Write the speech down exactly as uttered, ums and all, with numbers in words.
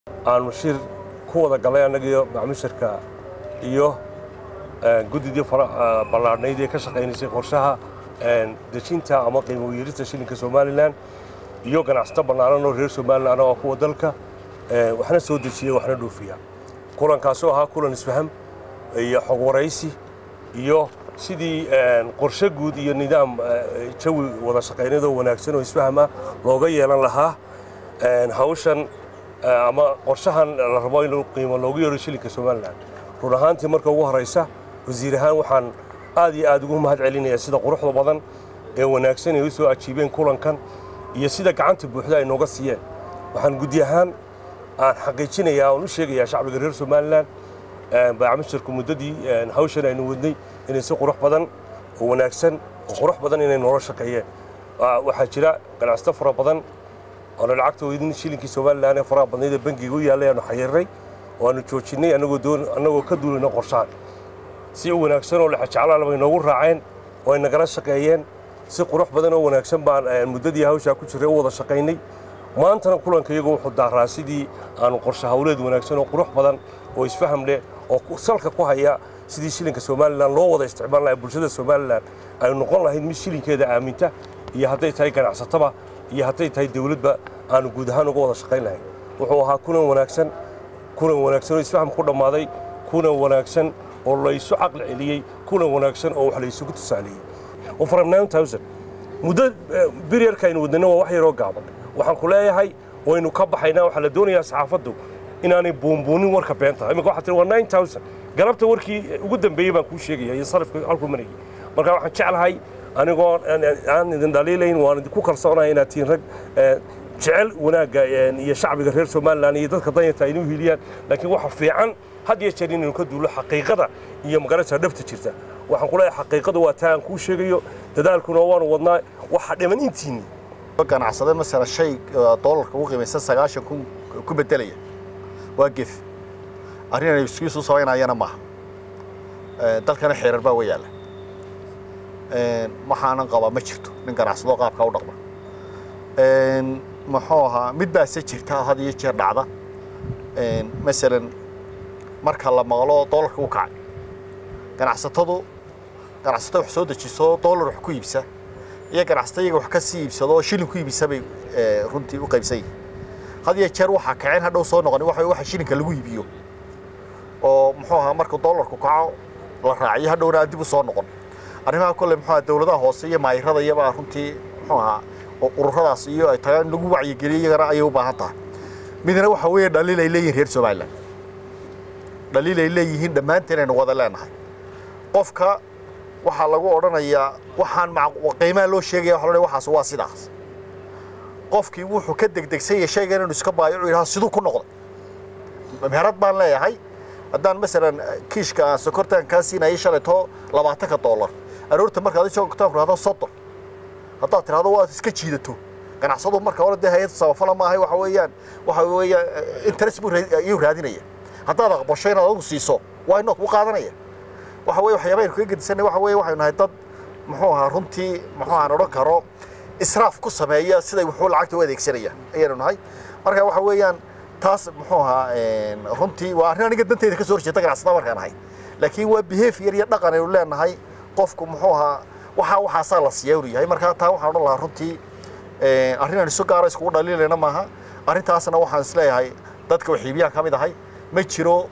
aanu shir ku wada galay annaga macaamiisharka iyo guddiga ballaadhnayd ee ka shaqaynaysay qorshaha dejinta ama qiimo u yeelista shilinka Soomaaliland iyo ganacsato ballaaran oo reer Soomaaliland oo kuwa dalka waxna soo dejiyay waxna dhoofiya kulankaas oo ahaa kulan isfaham iyo xog waraysi iyo sidii qorshe guud iyo nidaam jawi wada shaqaynada wanaagsan oo isfahama looga yeelan lahaa hawshan ama qorshahan la rabo in qiimo loogu yeero shilinka Soomaaliland run ahaantii marka ugu horeysa wasiir ahaan waxaan aad iyo aad ugu mahad celinayaa sida quruxda badan ee wanaagsan ee soo ajiibeen kulankan iyo sida gacanta buuxda ay nooga siiyeen waxaan gudi ahaan aan xaqiijinayaa oo u sheegayaa shacbiga reer Soomaaliland baacmisharku muddadii hawshan aynu wadnay inay si qurux badan oo wanaagsan oo qurux badan inay nolol shaqeeyeen waxa jira ganacsato fara badan oo lacagtooda idin shilinkii Soomaaliland ee fara badan ee bangiga u yaalay aanu xayirnay oo aanu joojinay anagoo doon anagoo ka duulina qorshahan si wanaagsan oo la jeclaan bay noogu raaceen oo ay nagala shaqeeyeen si qurux badan oo wanaagsan baan muddadii hawsha ku jiray wada shaqeynay maantana kulanka iyagu wuxuu daaraa sidii aanu qorshe hawleed wanaagsan oo qurux badan oo isfaham leh oo salka ku haya sidii shilinka Soomaaliland loo wada isticmaal lahaa bulshada Soomaaliland ay noqon lahayd mid shilinkeeda aaminta iyo hadday tahay ganacsatada iyo hadday tahay dawladba aanu guud ahaan uga wada shaqeyn lahayn wuxuu ahaa kulan wanaagsan kulan wanaagsan oo isfaham ku dhamaaday kulan wanaagsan oo la isu aqal celiyay kulan wanaagsan oo wax la isugu tusaaliyay oo from nine thousand muddo biriyarka aynu wadnaa waa wax yar oo gaaban waxaan ku leeyahay waynu ka baxaynaa waxa la doonayaa saxaafaddu inaanay buunbuunin warka beenta imika waxa tir nine thousand galabta warkii ugu dambeeyay baan ku sheegay iyo sarifka halku manay marka waxaan jeclahay anigoo aan idin dhaliilayn waan ku kalsoonahay inaad tiin rag jecel wanaaga iyo shacbiga reer Soomaaliland iyo dadka danyarta ay inuu hiliyaan laakiin waxa fiican had iyo jeer inuu ka duulo xaqiiqada iyo magarasha dhabta jirta waxaan ku leeyahay xaqiiqadu waa taan ku sheegayo dadaalkuna waan wadnaa waxa dhiman intiini ganacsatada mesela shay dollarka ugu qiimaysan sagaashan kun ku bedelaya waa gif arrin ay isku soo sameynayana ma dalkana xeerar baa wayaala een waxaanan qaba ma jirto nin ganacsado qaabka u dhaqma een maxoo ahaa mid baa se jirta had iyo jeer dhacda een mesela marka la maqlo dollarka u kacay ganacsatadu ganacsato wax soo dejiso dollar wax ku iibsa iyo ganacsatada wax ka sii iibsado shilin ku iibisa bay runtii u qaybsay had iyo jeer waxa kaceen hadhow soo noqon waxa waxa shilinka lagu iibiyo oo muxuu ahaa marka dollarku kaco la raaciyo hadhowna dib u soo noqon arrimaha kale muxuu ahaa dawladaha hoose iyo maayirada iyo baa runtii muxuu ahaa ururadaas iyo ay tagaan lagu wacyi geliyay ay u baahan tahay midna waxa weeye dhaliil ay leeyihiin reer Soomaaliland dhaliil ay leeyihiin dhamaanteen aynu wada leenahay qofka waxa lagu oranayaa waxaan qiimaha loo sheegay waxa loo waxaas waa sidaas qofkii wuxuu ka degdegsay shaygan inuu iska baayo uu sidoo ku noqdo meherad baan leeyahay haddaan mesela kiishka sokortan ka siinay shalato labaatan dollar aroorta marka aad soo gtaan raado soddon hadda tiraado waa iska jiidato ganacsado marka hore hay'ad sabafala ma ahay waxa weeyaan waxa weeyaan interest buu iyo raadinaya haddaad aqbashay inaad ugu siiso waa inoo ku qaadanaya waxa weey waxyaabo ay ku gedisanay waxa weey waxaynu nahay dad muxuu ahaa runtii muxuu aan oran karo israaf ku sameeya sida wuxuu lacagta u adeegsanaya ayaynu nahay marka waxa weeyaan taas muxuu ahaa runtii waa arrin aniga danteeda ka soo horjeeda ganacsatada markaan ahay laakiin waa behavior iyo dhaqan ay leenahay qofku muxuu ahaa waxa waxa saa la siyaariyahay marka taa waxaan oran lahaa runtii arrin aan soo gaaro isku dhaliilayna maaha arrintaasna waxaan isleeyahay dadka waxiibiyaha kamid ahay ma jiro